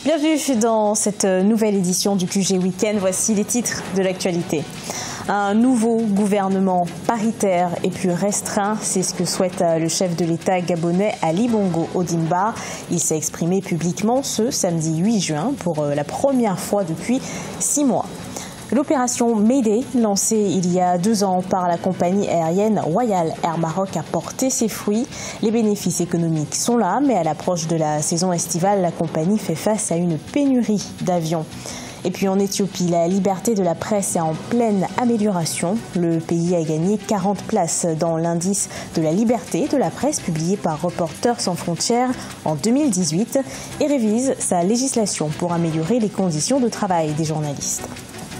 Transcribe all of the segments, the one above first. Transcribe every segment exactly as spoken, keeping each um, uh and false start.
Bienvenue dans cette nouvelle édition du Q G Week-end. Voici les titres de l'actualité. Un nouveau gouvernement paritaire et plus restreint, c'est ce que souhaite le chef de l'État gabonais Ali Bongo Ondimba. Il s'est exprimé publiquement ce samedi huit juin pour la première fois depuis six mois. L'opération Mayday, lancée il y a deux ans par la compagnie aérienne Royal Air Maroc, a porté ses fruits. Les bénéfices économiques sont là, mais à l'approche de la saison estivale, la compagnie fait face à une pénurie d'avions. Et puis en Éthiopie, la liberté de la presse est en pleine amélioration. Le pays a gagné quarante places dans l'indice de la liberté de la presse publié par Reporters sans frontières en deux mille dix-huit et révise sa législation pour améliorer les conditions de travail des journalistes.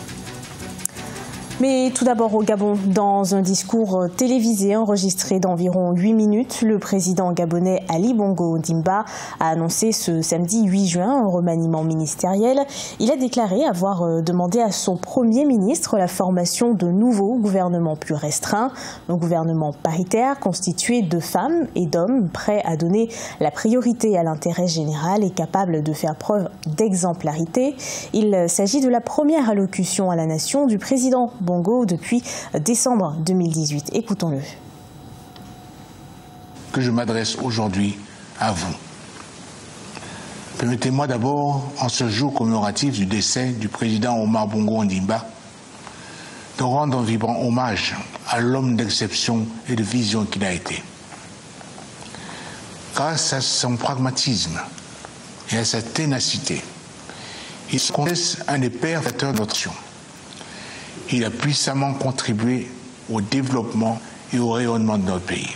Mais tout d'abord au Gabon, dans un discours télévisé enregistré d'environ huit minutes, le président gabonais Ali Bongo Ondimba a annoncé ce samedi huit juin un remaniement ministériel. Il a déclaré avoir demandé à son Premier ministre la formation de nouveaux gouvernements plus restreints, un gouvernement paritaire constitué de femmes et d'hommes prêts à donner la priorité à l'intérêt général et capables de faire preuve d'exemplarité. Il s'agit de la première allocution à la nation du président Bongo depuis décembre deux mille dix-huit. Écoutons-le. Que je m'adresse aujourd'hui à vous. Permettez-moi d'abord, en ce jour commémoratif du décès du président Omar Bongo Ondimba, de rendre un vibrant hommage à l'homme d'exception et de vision qu'il a été. Grâce à son pragmatisme et à sa ténacité, il se conteste un des pères fondateurs de notre nation. Il a puissamment contribué au développement et au rayonnement de notre pays.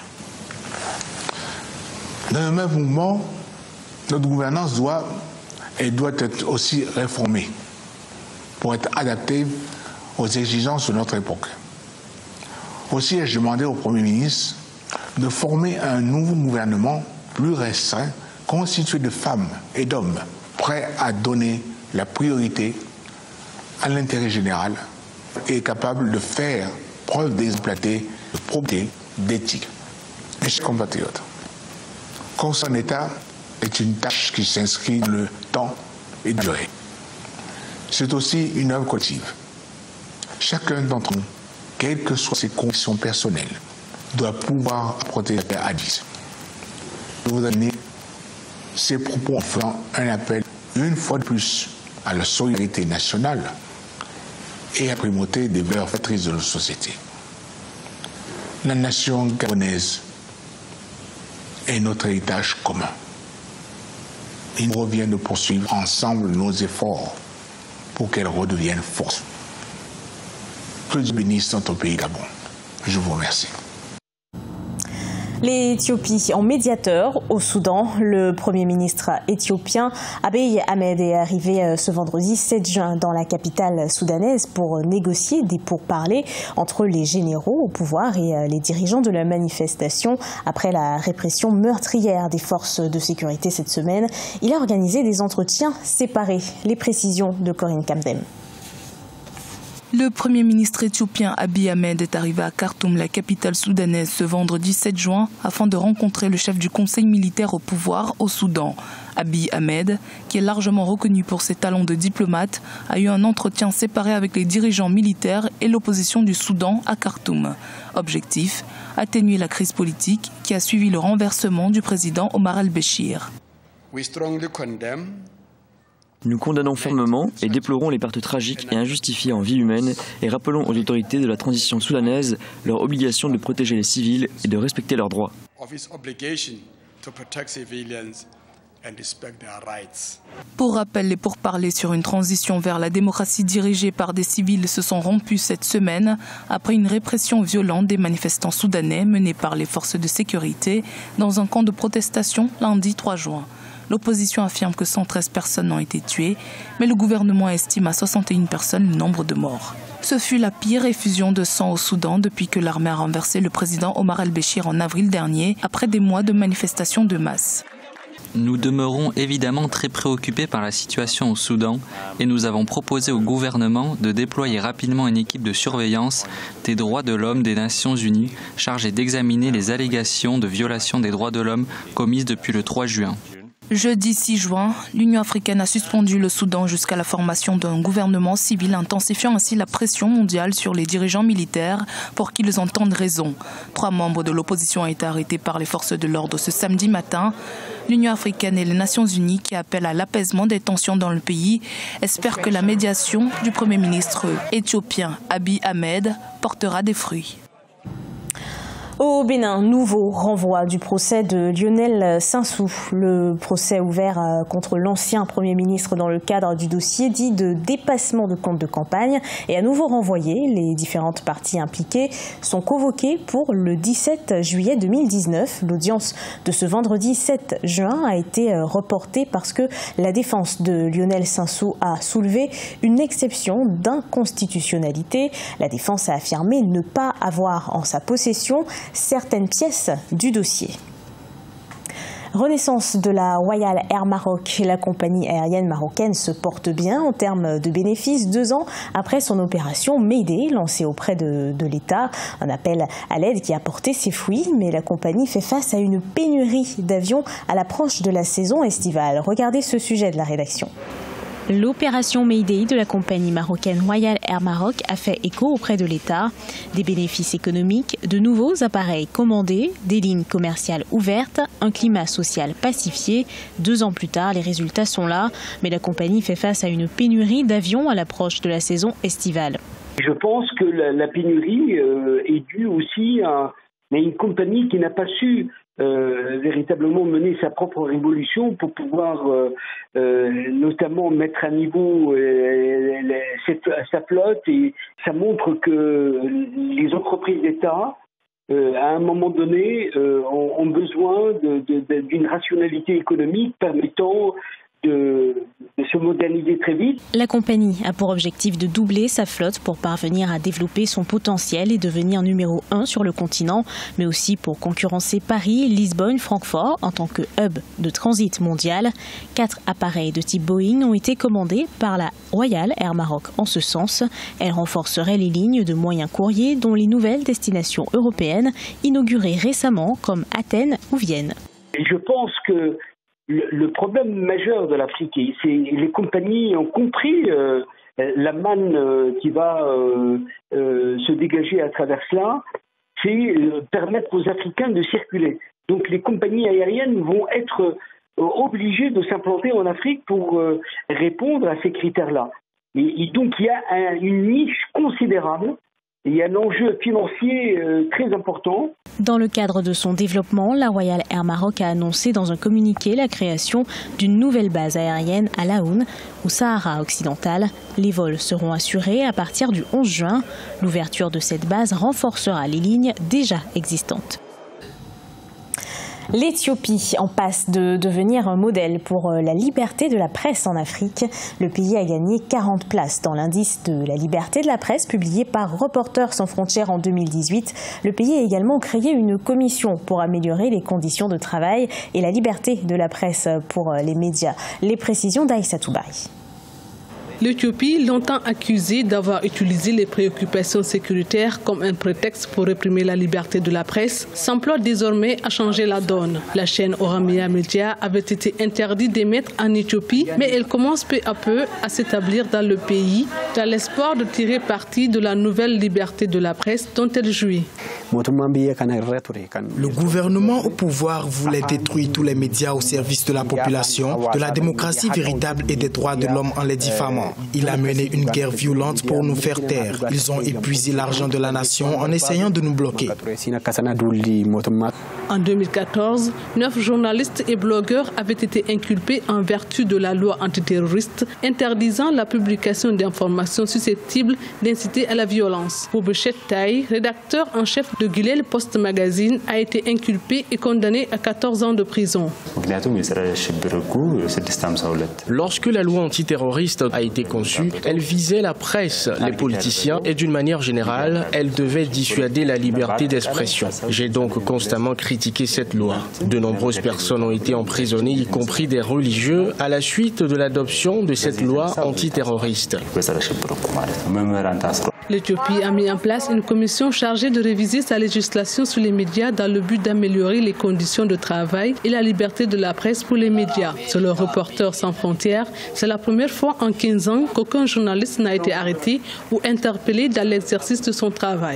Dans le même mouvement, notre gouvernance doit, elle doit être aussi réformée pour être adaptée aux exigences de notre époque. Aussi ai-je demandé au Premier ministre de former un nouveau gouvernement plus restreint, constitué de femmes et d'hommes prêts à donner la priorité à l'intérêt général et capable de faire preuve d'exemplarité, de probité, d'éthique. Mes chers compatriotes, construire un État est une tâche qui s'inscrit dans le temps et la durée. C'est aussi une œuvre collective. Chacun d'entre nous, quelles que soient ses convictions personnelles, doit pouvoir apporter la paix à dix. Je vous donne ces propos en faisant un appel une fois de plus à la solidarité nationale et à la primauté des valeurs fondatrices de notre société. La nation gabonaise est notre héritage commun. Il nous revient de poursuivre ensemble nos efforts pour qu'elle redevienne force. Que Dieu bénisse notre pays Gabon. Je vous remercie. L'Éthiopie en médiateur au Soudan. Le Premier ministre éthiopien Abiy Ahmed est arrivé ce vendredi sept juin dans la capitale soudanaise pour négocier des pourparlers entre les généraux au pouvoir et les dirigeants de la manifestation après la répression meurtrière des forces de sécurité cette semaine. Il a organisé des entretiens séparés. Les précisions de Corinne Kamdem. Le Premier ministre éthiopien Abiy Ahmed est arrivé à Khartoum, la capitale soudanaise, ce vendredi sept juin, afin de rencontrer le chef du conseil militaire au pouvoir au Soudan. Abiy Ahmed, qui est largement reconnu pour ses talents de diplomate, a eu un entretien séparé avec les dirigeants militaires et l'opposition du Soudan à Khartoum. Objectif, atténuer la crise politique qui a suivi le renversement du président Omar al-Béchir. We strongly condemn Nous condamnons fermement et déplorons les pertes tragiques et injustifiées en vie humaine et rappelons aux autorités de la transition soudanaise leur obligation de protéger les civils et de respecter leurs droits. Pour rappel, les pourparlers sur une transition vers la démocratie dirigée par des civils se sont rompus cette semaine après une répression violente des manifestants soudanais menée par les forces de sécurité dans un camp de protestation lundi trois juin. L'opposition affirme que cent treize personnes ont été tuées, mais le gouvernement estime à soixante et une personnes le nombre de morts. Ce fut la pire effusion de sang au Soudan depuis que l'armée a renversé le président Omar al-Béchir en avril dernier, après des mois de manifestations de masse. Nous demeurons évidemment très préoccupés par la situation au Soudan et nous avons proposé au gouvernement de déployer rapidement une équipe de surveillance des droits de l'homme des Nations Unies chargée d'examiner les allégations de violation des droits de l'homme commises depuis le trois juin. Jeudi six juin, l'Union africaine a suspendu le Soudan jusqu'à la formation d'un gouvernement civil, intensifiant ainsi la pression mondiale sur les dirigeants militaires pour qu'ils entendent raison. Trois membres de l'opposition ont été arrêtés par les forces de l'ordre ce samedi matin. L'Union africaine et les Nations unies, qui appellent à l'apaisement des tensions dans le pays, espèrent que la médiation du Premier ministre éthiopien Abiy Ahmed portera des fruits. Au Bénin, nouveau renvoi du procès de Lionel Sansou. Le procès ouvert contre l'ancien Premier ministre dans le cadre du dossier dit de dépassement de compte de campagne est à nouveau renvoyé. Les différentes parties impliquées sont convoquées pour le dix-sept juillet deux mille dix-neuf. L'audience de ce vendredi sept juin a été reportée parce que la défense de Lionel Sansou a soulevé une exception d'inconstitutionnalité. La défense a affirmé ne pas avoir en sa possession certaines pièces du dossier. Renaissance de la Royal Air Maroc. La compagnie aérienne marocaine se porte bien en termes de bénéfices deux ans après son opération Mayday lancée auprès de, de l'État. Un appel à l'aide qui a porté ses fruits, mais la compagnie fait face à une pénurie d'avions à l'approche de la saison estivale. Regardez ce sujet de la rédaction. L'opération Mayday de la compagnie marocaine Royal Air Maroc a fait écho auprès de l'État. Des bénéfices économiques, de nouveaux appareils commandés, des lignes commerciales ouvertes, un climat social pacifié. Deux ans plus tard, les résultats sont là, mais la compagnie fait face à une pénurie d'avions à l'approche de la saison estivale. Je pense que la, la pénurie euh, est due aussi à, à une compagnie qui n'a pas su Euh, véritablement mener sa propre révolution pour pouvoir euh, euh, notamment mettre à niveau euh, cette, sa flotte, et ça montre que les entreprises d'État euh, à un moment donné euh, ont, ont besoin de, de, de, d'une rationalité économique permettant De, de se moderniser très vite. La compagnie a pour objectif de doubler sa flotte pour parvenir à développer son potentiel et devenir numéro un sur le continent, mais aussi pour concurrencer Paris, Lisbonne, Francfort en tant que hub de transit mondial. Quatre appareils de type Boeing ont été commandés par la Royal Air Maroc en ce sens. Elle renforcerait les lignes de moyens courriers dont les nouvelles destinations européennes inaugurées récemment comme Athènes ou Vienne. Et je pense que le problème majeur de l'Afrique, c'est les compagnies ont compris euh, la manne euh, qui va euh, euh, se dégager à travers cela, c'est euh, permettre aux Africains de circuler. Donc les compagnies aériennes vont être euh, obligées de s'implanter en Afrique pour euh, répondre à ces critères-là. Et, et donc il y a un, une niche considérable. Il y a un enjeu financier euh, très important. Dans le cadre de son développement, la Royal Air Maroc a annoncé dans un communiqué la création d'une nouvelle base aérienne à Laoun, au Sahara occidental. Les vols seront assurés à partir du onze juin. L'ouverture de cette base renforcera les lignes déjà existantes. L'Éthiopie en passe de devenir un modèle pour la liberté de la presse en Afrique. Le pays a gagné quarante places dans l'indice de la liberté de la presse publié par Reporters sans frontières en deux mille dix-huit. Le pays a également créé une commission pour améliorer les conditions de travail et la liberté de la presse pour les médias. Les précisions d'Aïssa Toubari. L'Éthiopie, longtemps accusée d'avoir utilisé les préoccupations sécuritaires comme un prétexte pour réprimer la liberté de la presse, s'emploie désormais à changer la donne. La chaîne Oromia Media avait été interdite d'émettre en Éthiopie, mais elle commence peu à peu à s'établir dans le pays, dans l'espoir de tirer parti de la nouvelle liberté de la presse dont elle jouit. Le gouvernement au pouvoir voulait détruire tous les médias au service de la population, de la démocratie véritable et des droits de l'homme en les diffamant. Il a mené une guerre violente pour nous faire taire. Ils ont épuisé l'argent de la nation en essayant de nous bloquer. En deux mille quatorze, neuf journalistes et blogueurs avaient été inculpés en vertu de la loi antiterroriste interdisant la publication d'informations susceptibles d'inciter à la violence. Bobechet Taï, rédacteur en chef de Gulel Post Magazine, a été inculpé et condamné à quatorze ans de prison. Lorsque la loi antiterroriste a été conçue, elle visait la presse, les politiciens et d'une manière générale, elle devait dissuader la liberté d'expression. J'ai donc constamment critiqué cette loi. De nombreuses personnes ont été emprisonnées, y compris des religieux, à la suite de l'adoption de cette loi antiterroriste. L'Éthiopie a mis en place une commission chargée de réviser sa sa législation sur les médias dans le but d'améliorer les conditions de travail et la liberté de la presse pour les médias. Selon Reporters sans frontières, c'est la première fois en quinze ans qu'aucun journaliste n'a été arrêté ou interpellé dans l'exercice de son travail.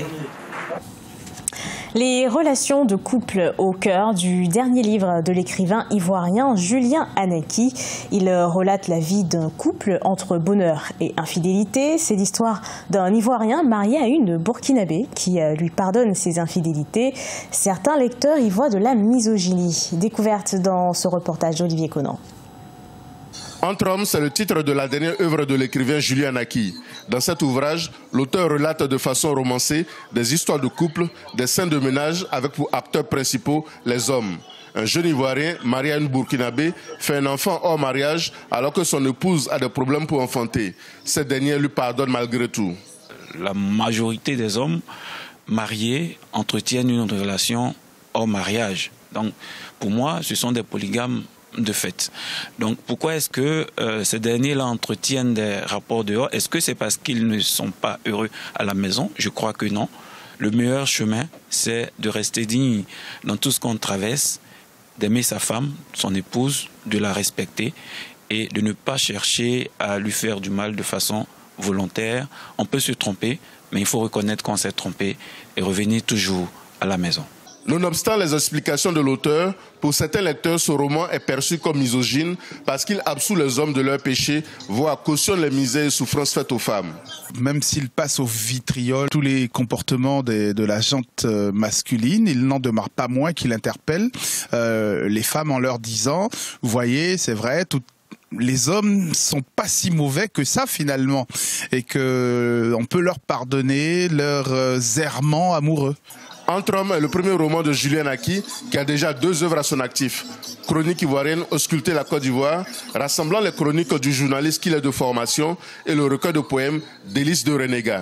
Les relations de couple au cœur du dernier livre de l'écrivain ivoirien Julien Anaki. Il relate la vie d'un couple entre bonheur et infidélité. C'est l'histoire d'un Ivoirien marié à une Burkinabé qui lui pardonne ses infidélités. Certains lecteurs y voient de la misogynie. Découverte dans ce reportage d'Olivier Conan. Entre hommes, c'est le titre de la dernière œuvre de l'écrivain Julien Anaki. Dans cet ouvrage, l'auteur relate de façon romancée des histoires de couple, des scènes de ménage avec pour acteurs principaux les hommes. Un jeune Ivoirien, marié à une Burkinabé, fait un enfant hors mariage alors que son épouse a des problèmes pour enfanter. Cette dernière lui pardonne malgré tout. La majorité des hommes mariés entretiennent une relation hors mariage. Donc, pour moi, ce sont des polygames de fait. Donc pourquoi est-ce que euh, ces derniers-là entretiennent des rapports dehors? Est-ce que c'est parce qu'ils ne sont pas heureux à la maison? Je crois que non. Le meilleur chemin, c'est de rester digne dans tout ce qu'on traverse, d'aimer sa femme, son épouse, de la respecter et de ne pas chercher à lui faire du mal de façon volontaire. On peut se tromper, mais il faut reconnaître qu'on s'est trompé et revenir toujours à la maison. Nonobstant les explications de l'auteur, pour certains lecteurs, ce roman est perçu comme misogyne parce qu'il absout les hommes de leurs péchés, voire cautionne les misères et souffrances faites aux femmes. Même s'il passe au vitriol tous les comportements de, de la gente masculine, il n'en demeure pas moins qu'il interpelle euh, les femmes en leur disant « Vous voyez, c'est vrai, tout les hommes sont pas si mauvais que ça finalement et que on peut leur pardonner leurs euh, errements amoureux. » Entre hommes est le premier roman de Julien Anaki qui a déjà deux œuvres à son actif. Chronique ivoirienne, Ausculter la Côte d'Ivoire, rassemblant les chroniques du journaliste qu'il est de formation et le recueil de poèmes Délices de Renégat.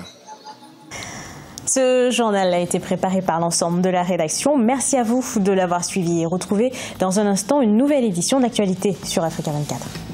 Ce journal a été préparé par l'ensemble de la rédaction. Merci à vous de l'avoir suivi et retrouvez dans un instant une nouvelle édition d'Actualité sur Africa vingt-quatre.